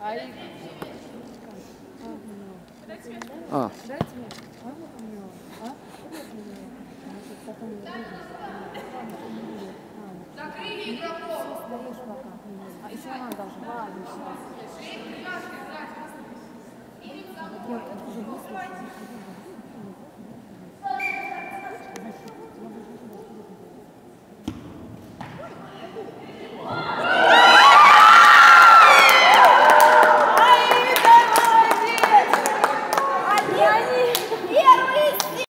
А. Дайте мне. А вот у нее. А? Вот у нее. Значит, потом я выйду. Закрыли микрофон. Стоишь пока. А еще она должна. Ладно, сейчас. Вот я уже выслушала.